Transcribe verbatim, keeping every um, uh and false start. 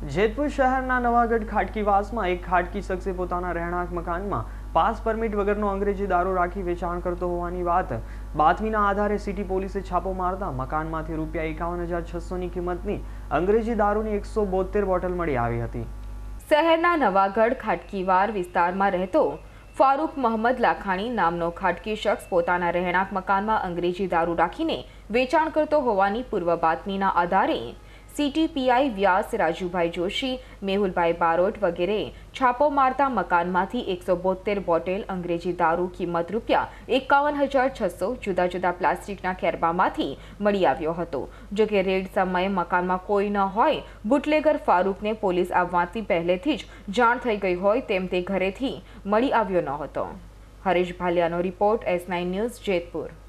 જેતપુર શહેરના નવાગઢ ખાટકીવાસમાં એક ખાટકી શખ્સે પોતાના રહેણાંક મકાનમાં પાસ પરમિટ વગરનો અંગ્રેજી દારૂ રાખી વેચાણ કરતો હોવાની વાત બાતમીના આધારે સિટી પોલીસે છાપો મારતા મકાનમાંથી રૂપિયા એકાવન હજાર છસોની કિંમતની અંગ્રેજી દારૂની એકસો બોતેર બોટલ મળી આવી હતી। શહેરના નવાગઢ ખાટકીવાર વિસ્તારમાં રહેતો ફારૂક મોહમ્મદ લાખાણી નામનો ખાટકી શખ્સ પોતાના રહેણાંક મકાનમાં અંગ્રેજી દારૂ રાખીને વેચાણ કરતો હોવાની પૂર્વ બાતમીના આધારે સિટી પીઆઈ વ્યાસ રાજુભાઈ જોશી, મેહુલભાઈ બારોટ વગેરે છાપો મારતા મકાનમાંથી એકસો બોતેર બોટલ અંગ્રેજી દારૂ કિંમત રૂપિયા એકાવન હજાર છસો જુદા જુદા પ્લાસ્ટિકના કેરબામાંથી મળી આવ્યો હતો। જો કે રેડ સમયે મકાનમાં કોઈ ન હોય બુટલેગર ફારૂકને પોલીસ આવવાથી પહેલેથી જ જાણ થઈ ગઈ હોય તેમ તે ઘરેથી મળી આવ્યો ન હતો। હરેશ ભાલિયાનો report, S nine news, Jetpur.